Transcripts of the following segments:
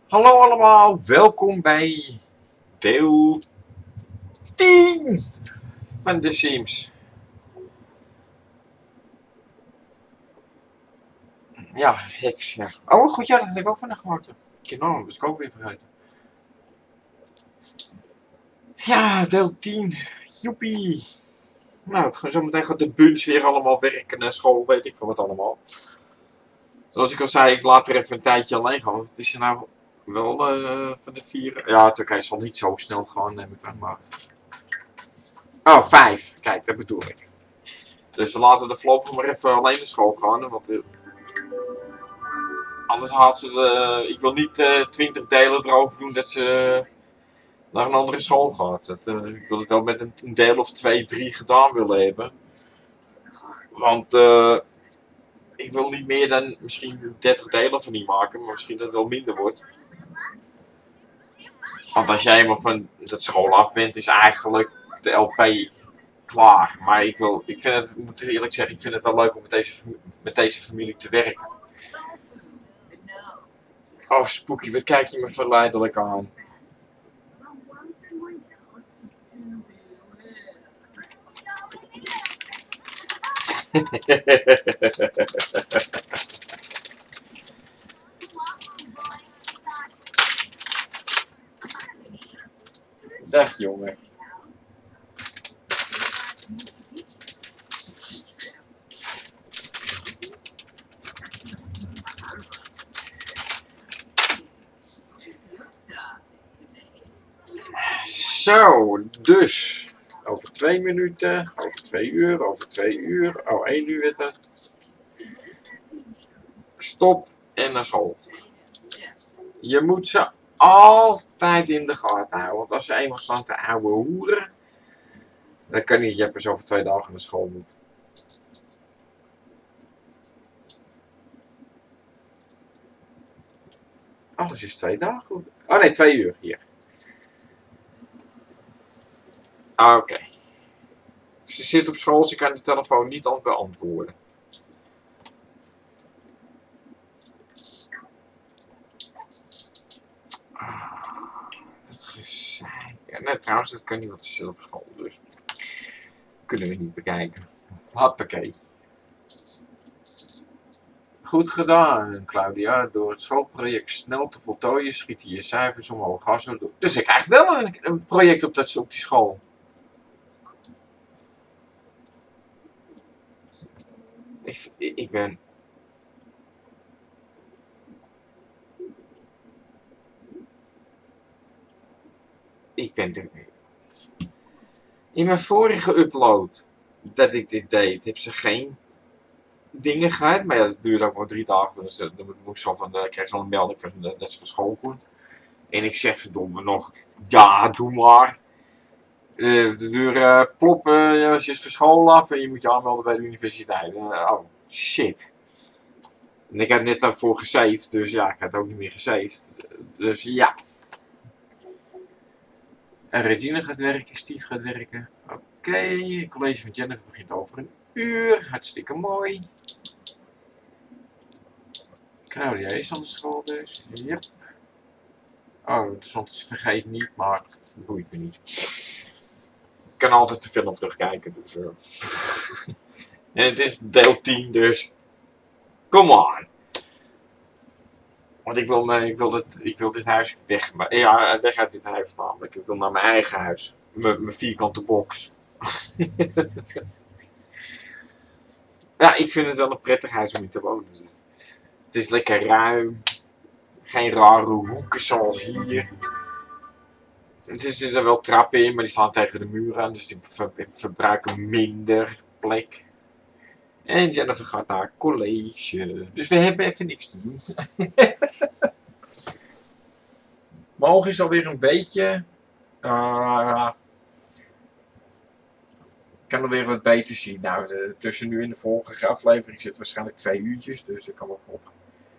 Hallo allemaal, welkom bij deel 10 van The Sims. Ja, heks, ja. Oh goed, ja, dat heb ik ook van gemaakt. Nou, dat was ik ook weer vergeten. Ja, deel 10. Joepie. Nou, zometeen gaat de bunch weer allemaal werken naar school, weet ik veel wat allemaal. Zoals ik al zei, ik laat er even een tijdje alleen gaan, want het is er nou wel van de 4. Ja, het zal niet zo snel gaan, neem ik aan, maar... Oh, 5. Kijk, dat bedoel ik. Dus we laten de voorlopig maar even alleen naar school gaan, want anders haalt ze de... Ik wil niet 20 delen erover doen dat ze naar een andere school gaat. Ik wil het wel met een deel of 2, 3 gedaan willen hebben. Want ik wil niet meer dan misschien 30 delen van die maken, maar misschien dat het wel minder wordt. Want als jij eenmaal van dat school af bent, is eigenlijk de LP klaar. Maar ik moet eerlijk zeggen, ik vind het wel leuk om met deze familie te werken. Oh, Spooky, wat kijk je me verleidelijk aan? Dag, jongen. Zo, dus over 2 minuten, over 2 uur, over 2 uur, oh 1 uur werd het. Stop en naar school. Je moet ze altijd in de gaten houden, want als ze eenmaal staan te ouwe hoeren, dan kan niet, je hebt dus over 2 dagen naar school moet. Alles is 2 dagen. Oh nee, 2 uur hier. Oké. Ze zit op school, ze kan de telefoon niet al beantwoorden. Dat gezeik. Ja, nee, trouwens, dat kan niet, want ze zit op school, dus kunnen we niet bekijken. Hoppakee. Goed gedaan, Claudia. Door het schoolproject snel te voltooien schieten je cijfers omhoog. Ga zo door. Dus ik krijg wel een project op die school. Ik ben... In mijn vorige upload dat ik dit deed, heb ze geen dingen gehad. Maar ja, dat duurt ook maar 3 dagen. Dus dan moet ik zo van, krijg ik zo'n melding van, dat ze van school komt. En ik zeg verdomme nog, ja, doe maar. De deur ploppen als je is van school af en je moet je aanmelden bij de universiteit. Oh, shit. En ik had net daarvoor gesaved, dus ja, ik had het ook niet meer gesaved. Dus ja. En Regina gaat werken, Steve gaat werken. Oké, het college van Jennifer begint over 1 uur. Hartstikke mooi. Claudia is aan de school dus. Yep. Oh, soms vergeet niet, maar dat boeit me niet. Ik kan altijd de film terugkijken. Dus, en het is deel 10, dus come on. Want ik wil dit huis weg uit dit huis namelijk. Ik wil naar mijn eigen huis. Mijn vierkante box. Ja, ik vind het wel een prettig huis om in te wonen. Het is lekker ruim. Geen rare hoeken zoals hier. Er zitten wel trappen in, maar die staan tegen de muur aan. Dus die verbruiken minder plek. En Jennifer gaat naar college. Dus we hebben even niks te doen. Mijn oog is alweer een beetje... ik kan alweer wat beter zien. Nou, tussen nu en de volgende aflevering zit waarschijnlijk 2 uurtjes. Dus dat kan wel kloppen.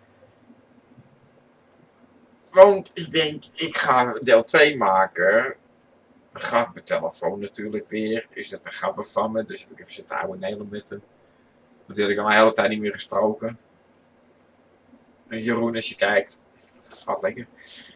Want ik denk, ik ga deel 2 maken. Gaat mijn telefoon natuurlijk weer. Is dat een grapper van me. Dus heb ik even zitten ouwe nelen met hem. Want die had ik al een hele tijd niet meer gesproken. En Jeroen, als je kijkt. Het gaat lekker.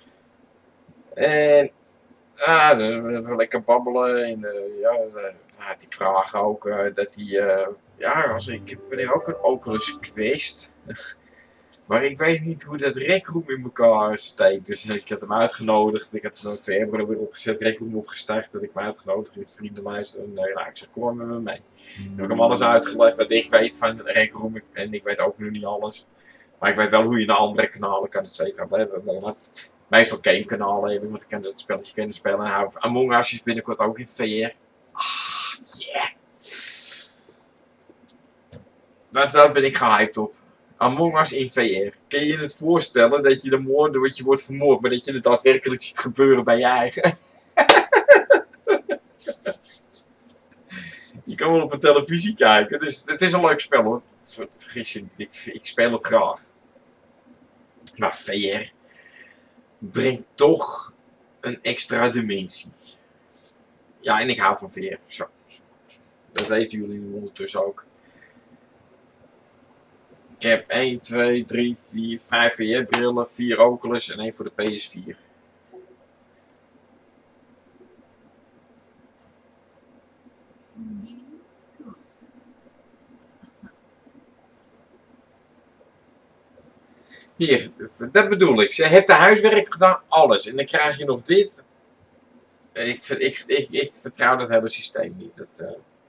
En we lekker babbelen en die vragen ook dat die, ik ben ook een Oculus Quest. Maar ik weet niet hoe dat Rec Room in elkaar steekt. Dus ik heb hem uitgenodigd. Ik heb hem november weer opgezet, Rec Room opgestart. Dat ik me uitgenodigd in de vriendenlijst. En ik zeg, kom maar met me mee. Dan heb ik hem alles uitgelegd wat ik weet van Rec Room. En ik weet ook nu niet alles. Maar ik weet wel hoe je naar andere kanalen kan, et cetera. Meestal gamekanalen hebben, want ik kan dat spelletje kunnen spelen. Among Us is binnenkort ook in VR. Ah, yeah. Daar ben ik gehyped op. Among Us in VR. Kun je je het voorstellen dat je de moorden, dat je wordt vermoord, maar dat je het daadwerkelijk ziet gebeuren bij je eigen? Je kan wel op een televisie kijken, dus het is een leuk spel hoor. Vergis je niet, ik speel het graag. Maar VR brengt toch een extra dimensie. Ja, en ik hou van VR. Zo. Dat weten jullie ondertussen ook. Ik heb 1, 2, 3, 4, 5 VR-brillen, 4 Oculus en 1 voor de PS4. Hier, dat bedoel ik. Ze heeft de huiswerk gedaan, alles. En dan krijg je nog dit. Ik vertrouw dat hele systeem niet.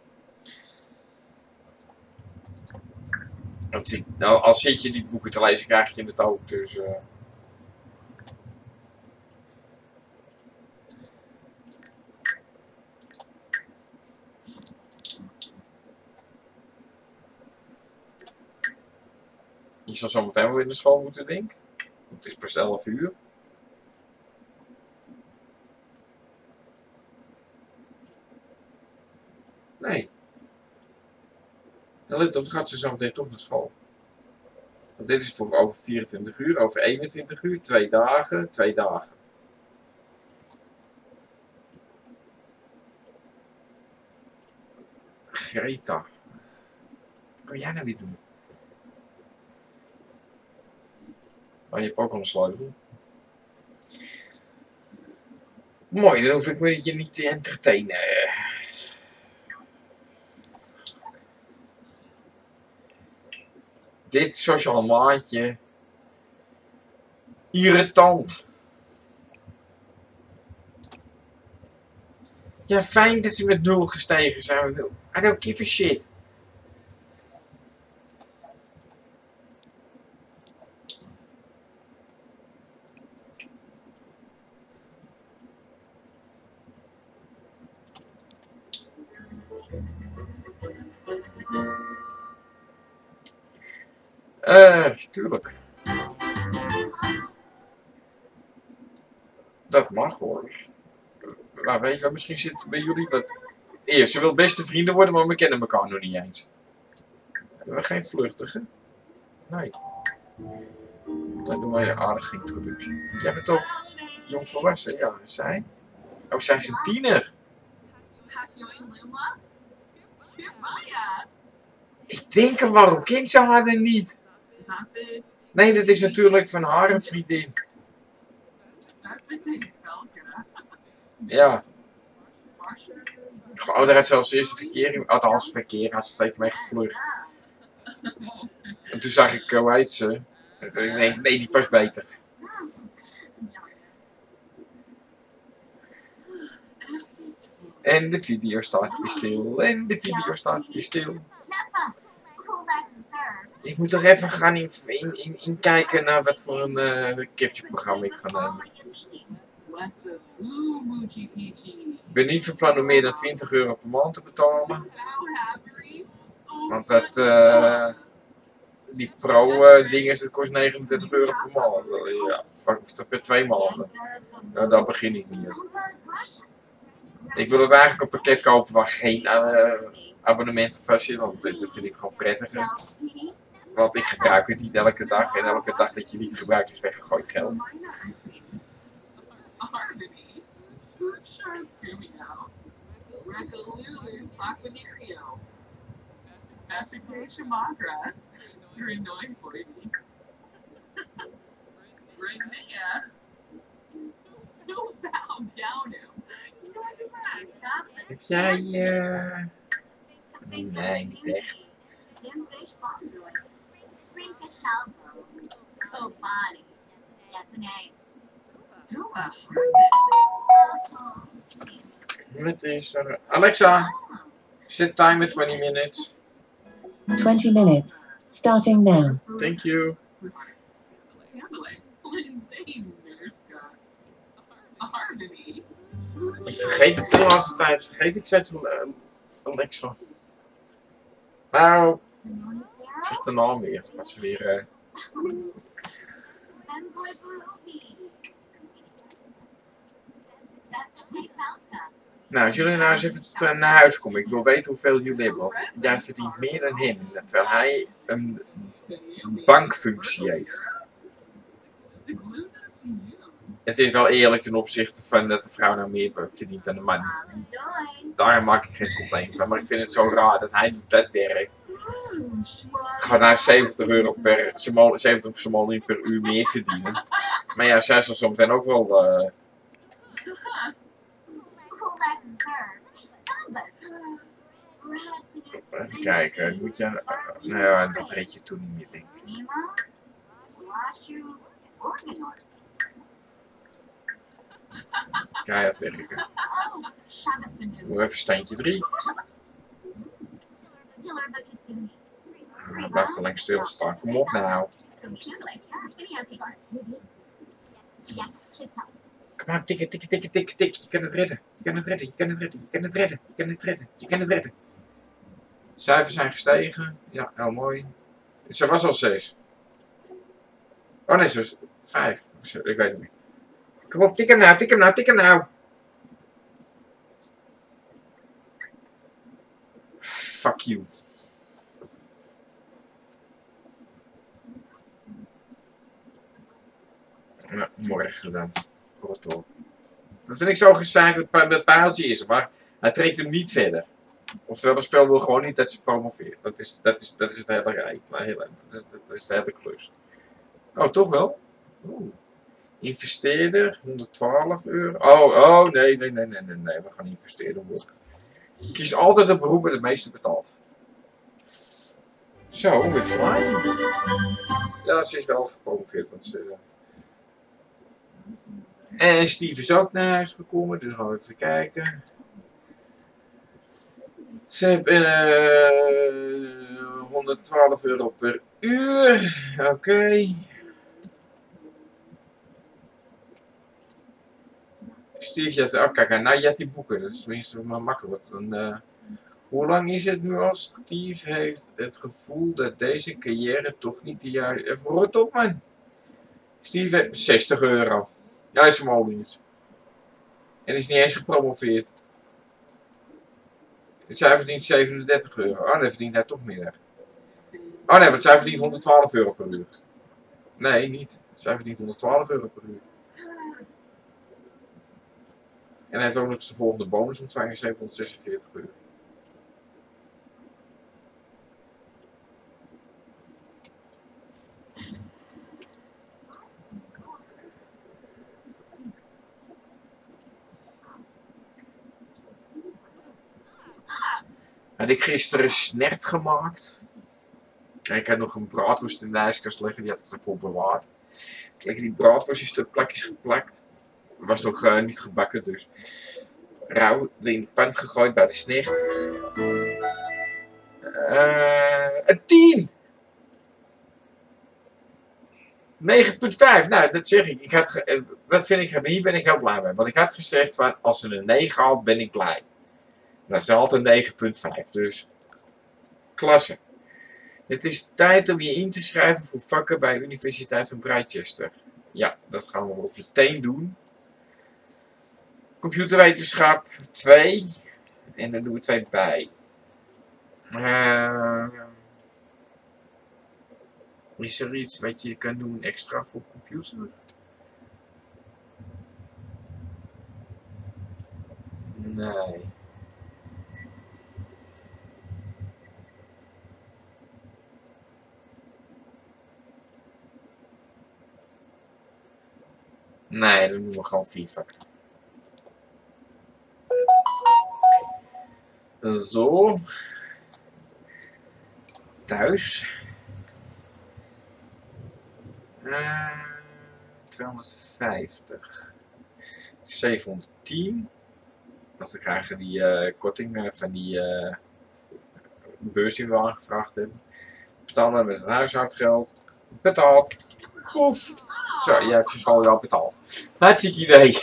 Als zit je die boeken te lezen, krijg je het ook. Dus, je zal zo meteen wel in de school moeten, denk ik. Het is pas 11 uur. Nee. Dan gaat ze zo meteen toch naar school. Want dit is voor over 24 uur, over 21 uur, 2 dagen, 2 dagen. Greta. Wat kan jij nou weer doen? Oh, je hebt ook al een sleutel. Mooi, dan hoef ik me je niet te entertainen. Dit sociaal maatje. Irritant. Ja, fijn dat ze met 0 gestegen zijn. I don't give a shit. Tuurlijk. Dat mag hoor. Maar weet je wat, misschien zit bij jullie wat... Eerst, ze wil beste vrienden worden, maar we kennen elkaar nog niet eens. Hebben we geen vluchtige? Nee. Dan doen wij een aardige introductie. Jij bent toch jongvolwassen? Ja, zij. Oh, zij is een tiener. Ik denk een waarom kind ze haar er niet. Nee, dat is natuurlijk van haar een vriendin. Ja. Oh, daar had ze als eerste verkeer, althans verkeer, had ze 2 keer mee gevlucht. En toen zag ik, hoe heet ze? Nee, die past beter. En de video staat weer stil. En de video staat weer stil. Ik moet toch even gaan in kijken naar wat voor een capture-programma ik ga nemen. Ik ben niet van plan om meer dan €20 per maand te betalen. Want dat, die pro-dingen, dat kost €39 per maand. Ja, per 2 maanden. Nou, daar begin ik niet. Ik wil het eigenlijk een pakket kopen waar geen abonnement of vast zit, want dat vind ik gewoon prettiger. Want ik gebruik het niet elke dag en elke dag dat je niet gebruikt is weggegooid geld. Heb jij... Nee, niet echt. Wat is er? Alexa, set timer 20 minutes. 20 minutes. Starting now. Thank you. Ik vergeet het de laatste tijd. Vergeet ik zet Alexa. Nou, zegt de naam weer. Gaat ze weer... Nou, als jullie nou eens even naar huis komen, ik wil weten hoeveel jullie hebben, want jij verdient meer dan hem, terwijl hij een bankfunctie heeft. Het is wel eerlijk ten opzichte van dat de vrouw nou meer verdient dan de man. Daar maak ik geen probleem van, maar ik vind het zo raar dat hij doet dat werk. Gaat naar 70 euro per, 70 simoleon per uur meer verdienen. Maar ja, zij zal zo meteen ook wel... Even kijken, moet je... nou ja, dat reed je toen niet meer, denk ik. Keihard werken. Doe even standje 3. Hij blijft alleen stilstaan. Kom op nou. Kom aan, tikken, tikken, tikken, tikken, tikken. Je kan het redden. Je kan het redden. Je kan het redden. Je kan het redden. Je kan het redden. Je kan het redden. De cijfers zijn gestegen. Ja, heel mooi. Ze was al 6. Oh nee, ze was 5. Ik weet het niet. Kom op, tik hem nou, tik hem nou, tik hem nou. Fuck you. Nou, morgen dan. Rot op. Dat vind ik zo gezaakt dat het paaltje is, maar hij trekt hem niet verder. Oftewel, het spel wil gewoon niet dat ze promoveert. Dat is het hele rijk. Dat is de hele klus. Oh, toch wel? Oeh. Investeerder, 112 euro. Oh, nee. We gaan investeerder worden. Ik kies altijd het beroep dat het meeste betaalt. Zo, weer flying. Ja, ze is wel gepromoveerd. Want ze... En Steve is ook naar huis gekomen, dus gaan we even kijken. Ze hebben 112 euro per uur. Oké. Steve, ja, kijk, nou je hebt die boeken, dat is tenminste maar makkelijk. Hoe lang is het nu al? Steve heeft het gevoel dat deze carrière toch niet de juiste... Even rot op, man. Steve heeft 60 euro. Ja, is hem al niet. En is niet eens gepromoveerd. Zij verdient 37 euro. Oh, dan verdient hij toch meer. Oh nee, want zij verdient 112 euro per uur. Nee, niet. Zij verdient 112 euro per uur. En hij heeft ook nog eens de volgende bonus ontvangen, 746 euro. Had ik gisteren snert gemaakt. En ik had nog een braadworst in de ijskast liggen, die had ik ervoor bewaard. Lekker die braadworst is de plakjes geplakt. Was nog niet gebakken, dus rauw in de pan gegooid bij de snert. Een 10! 9,5. Nou, dat zeg ik. Dat vind ik, hier ben ik heel blij mee. Want ik had gezegd van, als ze een 9 haalt, ben ik blij. Nou, ze haalt een 9,5. Dus, klasse. Het is tijd om je in te schrijven voor vakken bij de Universiteit van Britechester. Ja, dat gaan we op meteen doen. Computerwetenschap 2. En dan doen we 2 bij. Is er iets wat je kan doen extra voor computer? Nee. Nee, dan doen we gewoon 4 vakken. Zo. Thuis. 250. 710. Want we krijgen die korting van die beurs die we aangevraagd hebben. Betalen met het huishoudgeld. Betaald. Oef. Zo, je hebt je school al betaald. Hartstikke idee.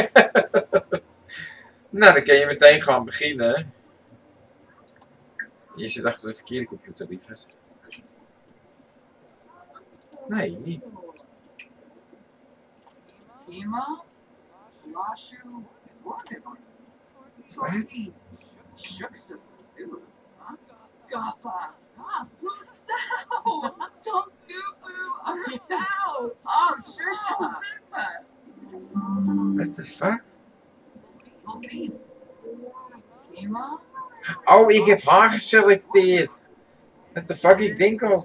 Nou, dan kun je meteen gaan beginnen. Je zit achter de verkeerde computer, lieverd. Nee, niet. Wat? What the fuck? Oh, ik heb haar geselecteerd. What the fuck, ik denk al.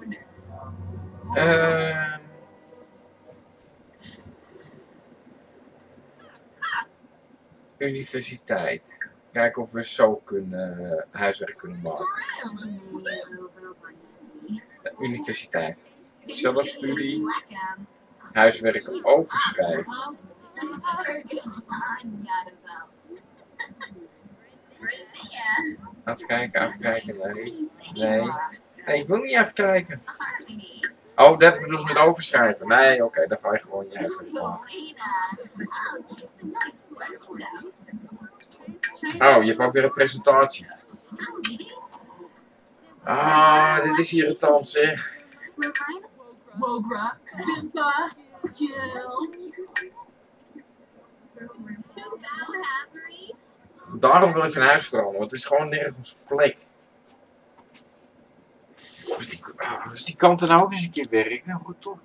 Universiteit. Kijken of we zo kunnen huiswerk kunnen maken. Universiteit. Zelfstudie. Huiswerk overschrijven. Afkijken. Nee, ik wil niet afkijken. Oh, dat bedoelt met overschrijven. Nee, oké, dan ga je gewoon je huiswerk maken. Oh, je hebt ook weer een presentatie. Ah, dit is irritant zeg. Daarom wil ik van huis veranderen, want het is gewoon nergens plek. Dus die kant er nou ook eens een keer werken, goed toch?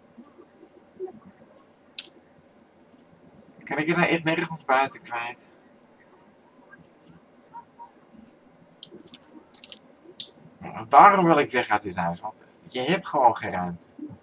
Kan ik er nou echt nergens buiten kwijt? Nou, daarom wil ik weg uit dit huis, want je hebt gewoon geen ruimte.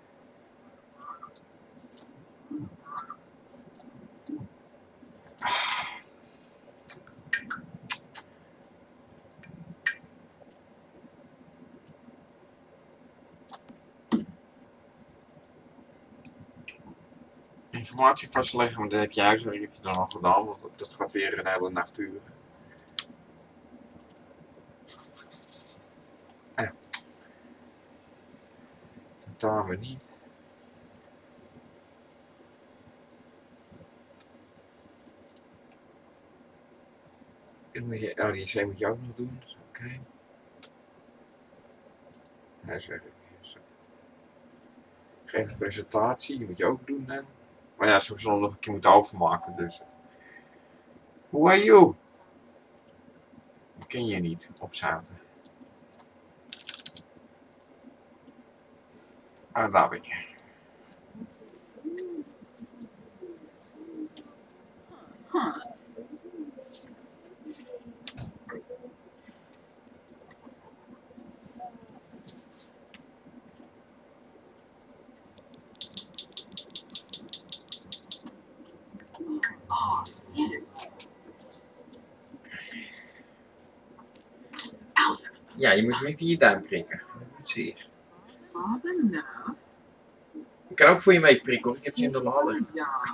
Informatie vastleggen, want dan heb je huiswerk heb je dan al gedaan, want dat gaat weer een hele nacht duren. Tentamen niet. Die essay moet je ook nog doen, oké. Huiswerk. Geef een presentatie, die moet je ook doen dan. Maar ja, soms nog een keer moeten overmaken, dus. Who are you? Dat ken je niet, opzouten. Ah, daar ben je. Ja, je moet niet in je duim prikken. Dat zie je. Ik kan ook voor je mee prikken hoor, ik heb ze in de laden.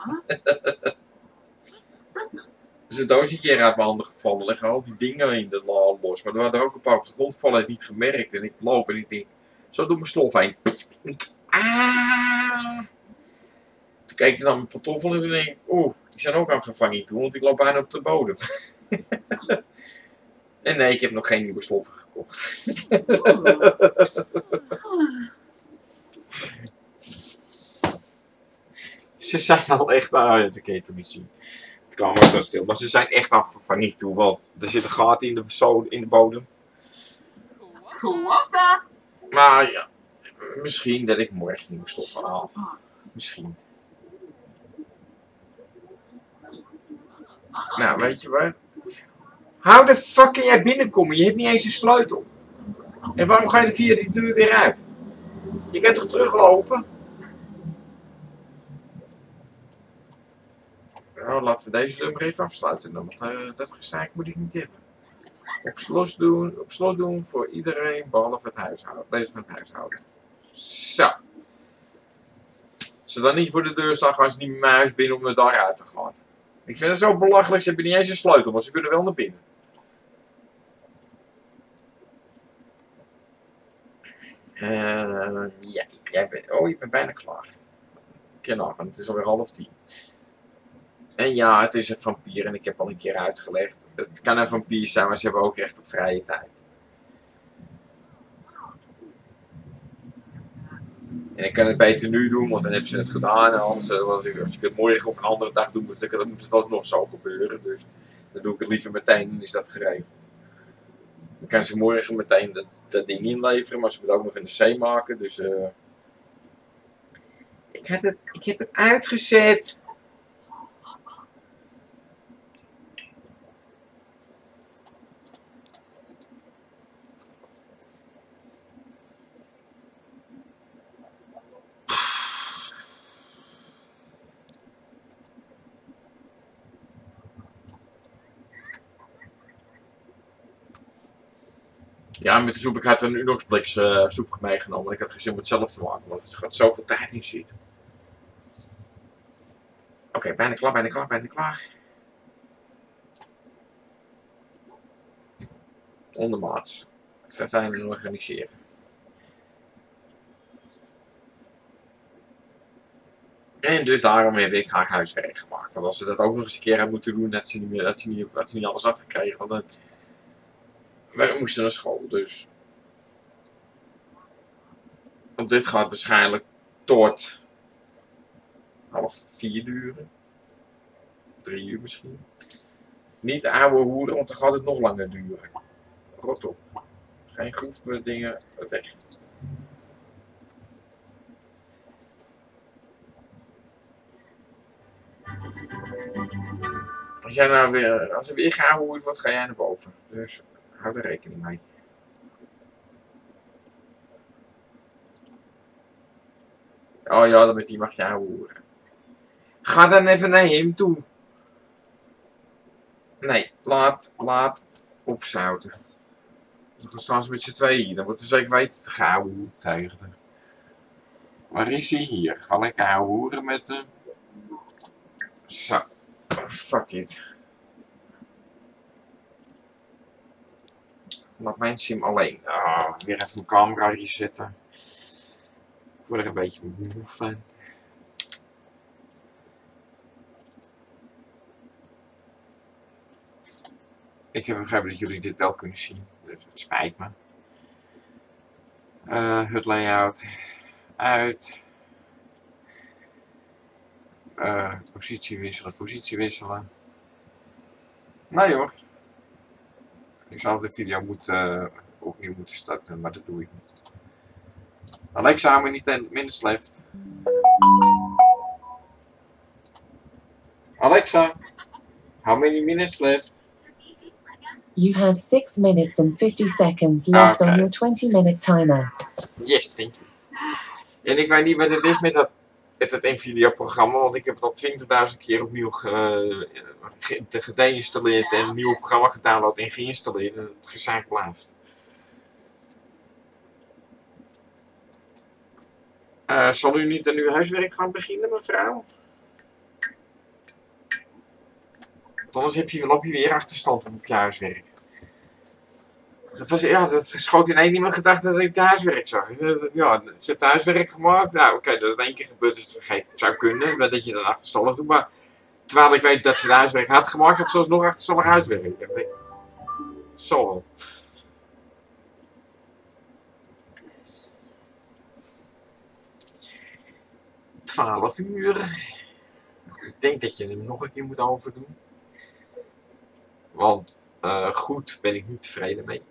Dus een doosje hier uit mijn handen gevallen, er liggen al die dingen in de la los. Maar er waren er ook een paar op de grond gevallen, het niet gemerkt. En ik loop en ik denk, zo door mijn stof heen. Toen keek ik naar mijn pantoffel en toen denk ik, oeh, die zijn ook aan vervanging toe, want ik loop bijna op de bodem. En nee, ik heb nog geen nieuwe sloffen gekocht. Ze zijn al echt aan, dat kun je toch niet zien. Het kan maar zo stil, maar ze zijn echt aan vervanging toe, want er zit een gat in de bodem. Maar ja, misschien dat ik morgen nieuwe stoffen haal. Misschien. Nou, weet je wat? How the fuck kan jij binnenkomen? Je hebt niet eens een sleutel. En waarom ga je er via die deur weer uit? Je kunt toch teruglopen? Nou, laten we deze maar even afsluiten dan, want dat gezaak moet ik niet hebben. Op slot doen voor iedereen behalve het huishouden. Deze van het huishouden. Zo. Als ze dan niet voor de deur staan, gaan ze niet met mijn huis binnen om er daaruit te gaan. Ik vind het zo belachelijk, ze hebben niet eens een sleutel, maar ze kunnen wel naar binnen. Ja, je bent bijna klaar. Genau, het is alweer 9:30. En ja, het is een vampier en ik heb al een keer uitgelegd. Het kan een vampier zijn, maar ze hebben ook recht op vrije tijd. En ik kan het beter nu doen, want dan hebben ze het gedaan. En anders, als ik het morgen of een andere dag doe, dan moet het alsnog zo gebeuren. Dus dan doe ik het liever meteen en is dat geregeld. Dan kan ze morgen meteen dat ding inleveren, maar ze moeten ook nog in de C maken. Dus ik heb het uitgezet. Ja, met de soep, ik had een Unox-blik soep meegenomen. Ik had geen zin om het zelf te maken, want er gaat zoveel tijd in zitten. Oké, bijna klaar, bijna klaar, bijna klaar. Ondermaats. Fijn organiseren. En dus daarom heb ik haar huiswerk gemaakt. Want als ze dat ook nog eens een keer had moeten doen, had ze niet alles afgekregen. Want dan, we moesten naar school, dus. Want dit gaat waarschijnlijk tot 3:30 duren. 3 uur misschien. Niet ouwe hoeren, want dan gaat het nog langer duren. Rot op. Geen groefdingen, het echt. Als er weer geouwehoerd wordt, ga jij naar boven. Dus hou er rekening mee. Oh ja, dan met die mag je ouwehoeren. Ga dan even naar hem toe. Nee, laat opzouten. Dan staan ze met z'n tweeën hier. Dan wordt er zeker weten geouwehoerd tegen hem. Waar is hij? Hier. Ga lekker ouwehoeren met hem. Zo. Fuck it. Laat mijn sim alleen. Weer even mijn camera resetten. Ik word er een beetje moe van. Ik heb begrepen dat jullie dit wel kunnen zien. Dus het spijt me. Het layout. Uit. Positie wisselen, positie wisselen. Nee hoor. Ik zou de video opnieuw moeten starten, maar dat doe ik niet. Alexa, how many minutes left? Alexa, how many minutes left? You have 6 minutes and 50 seconds left on your 20-minute timer. Yes, thank you. En ik weet niet wat het is met het Nvidia-programma, want ik heb het al 20.000 keer opnieuw gedeinstalleerd en een nieuw programma gedownload en geïnstalleerd en het gezaak blijft. Zal u niet aan uw huiswerk gaan beginnen, mevrouw? Want anders loop je weer achterstand op je huiswerk. Dat schoot in één iemand gedacht dat ik de huiswerk zag. Ja, ze heeft huiswerk gemaakt. Nou, oké, dat is in één keer gebeurd, dus het vergeten. Het zou kunnen, dat je dan achterstallig doet. Maar terwijl ik weet dat ze de huiswerk had gemaakt, had ze alsnog achterstallig huiswerk. Ik dacht, zo. 12 uur. Ik denk dat je hem nog een keer moet overdoen. Want goed ben ik niet tevreden mee.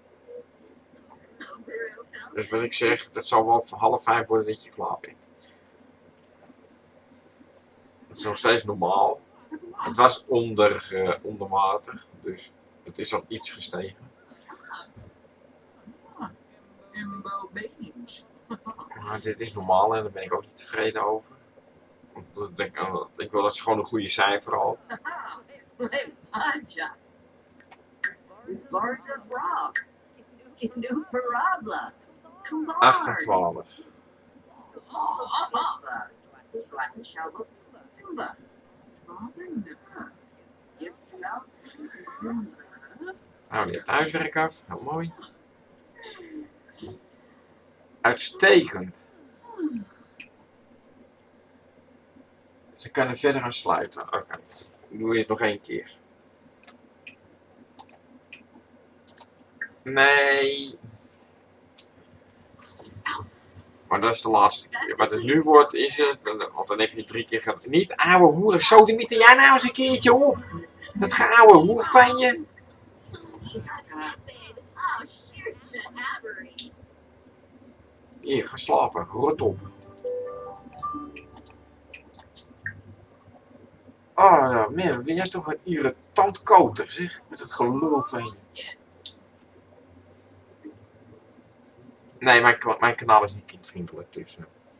Dus wat ik zeg, dat zal wel voor 4:30 worden dat je klaar bent. Dat is nog steeds normaal. Het was ondermatig, dus het is al iets gestegen. Maar dit is normaal en daar ben ik ook niet tevreden over. Want ik wil dat ze gewoon een goede cijfer haalt. Bars of rock. Canoe parabla. 28. Nou, die heeft huiswerk af. Heel mooi. Uitstekend. Ze kunnen verder gaan sluiten. Oké. Doe je het nog 1 keer. Nee. Maar dat is de laatste keer. Wat het nu wordt is het, want dan heb je 3 keer gedaan. Niet ouwe hoeren, zo die mieten jij nou eens een keertje op. Dat geouwe hoer van je. Hier, ga slapen, rot op. Oh ja, man, ben jij toch een irritant koter, zeg. Met het gelul van je. Nee, mijn kanaal is niet kindvriendelijk, dus...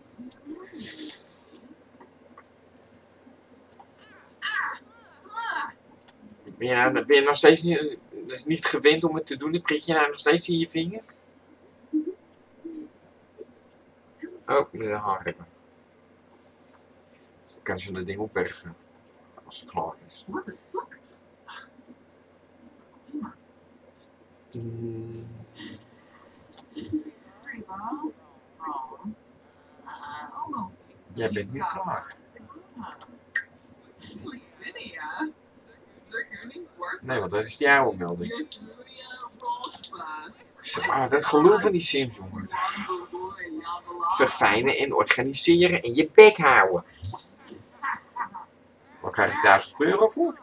Ben je nog steeds niet gewend om het te doen? Dan prik je nou nog steeds in je vinger? Oh, met de haarremmen. Dan kan ze dat ding opbergen. Als het klaar is. Jij bent nu klaar. Nee, want dat is die oude melding. Maar dat geloof van die Sims, jongen. Verfijnen en organiseren en je bek houden. Waar krijg ik €1000 voor?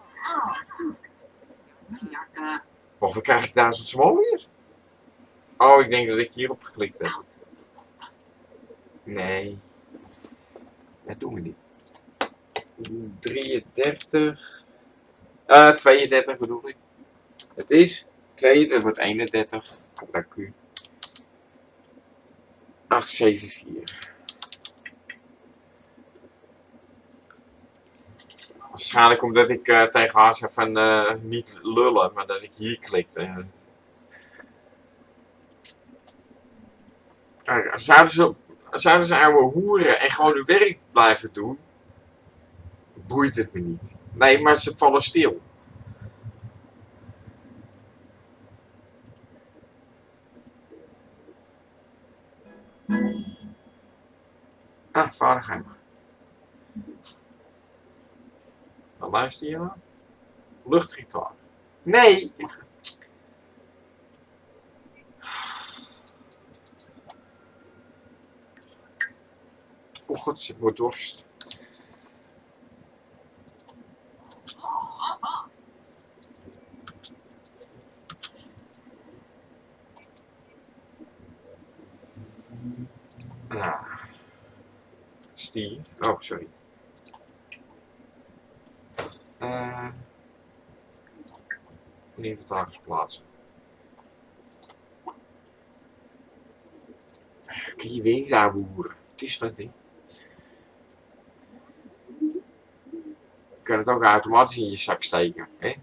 Waarvoor krijg ik 1000 simoleons? Oh, ik denk dat ik hierop geklikt heb. Nee. Dat doen we niet. 33. 32 bedoel ik. Het is 2, wordt 31. Dank u. 874. Waarschijnlijk omdat ik tegen haar zei van niet lullen, maar dat ik hier klikte. Zouden ze ouwe hoeren en gewoon hun werk blijven doen, boeit het me niet. Nee, maar ze vallen stil. Ah, vaardigheid. Dan luister je aan. Luchtgitaar. Nee! Oh god, ze wordt dorst. Nou. Steve. Oh, sorry. Inventaris plaatsen. Kun je weer niet aanboeren. Het is wat, hè. Je kan het ook automatisch in je zak steken, hè.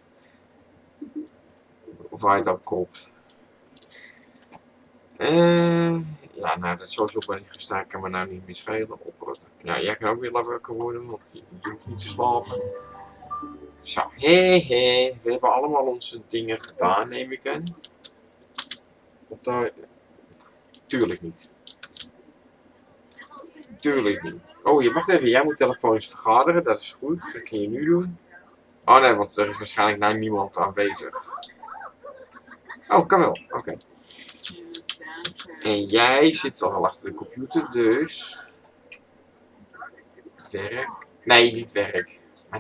Of waar je het ook kropt. Ja, nou, dat sowieso ben ik gestaan, kan me nou niet meer schelen. Oprotten. Ja, jij kan ook weer wakker worden, want je hoeft niet te slapen. Zo, we hebben allemaal onze dingen gedaan, neem ik aan. Tuurlijk niet. Tuurlijk niet. Oh, wacht even, jij moet telefonisch vergaderen, dat is goed, dat kun je nu doen. Oh nee, want er is waarschijnlijk nou niemand aanwezig. Oh, kan wel, oké. En jij zit al achter de computer, dus... Werk. Nee, niet werk.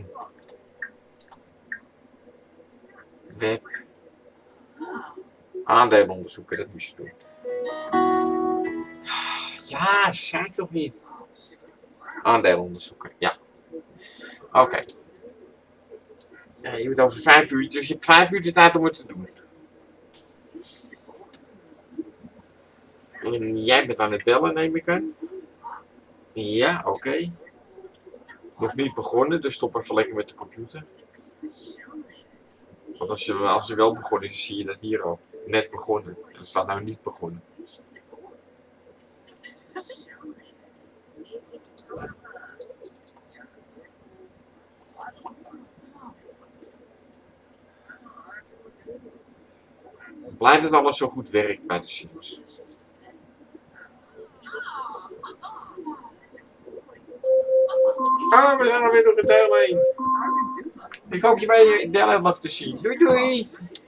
Web. Aandelen onderzoeken, dat moest je doen. Ja, zei ik toch niet. Aandelen onderzoeken, ja. Oké. Je moet over 5 uur, dus je hebt 5 uur de tijd om het te doen. En jij bent aan het bellen, neem ik aan. Ja, oké. Nog niet begonnen, dus stop even lekker met de computer. Want als je wel begonnen is, zie je dat hier al. Net begonnen. En het staat nou niet begonnen. Blij dat alles zo goed werkt bij de Sims. Ah, we zijn alweer door de deel heen. Ik hoop je bij de deel hebt te zien. Doei doei!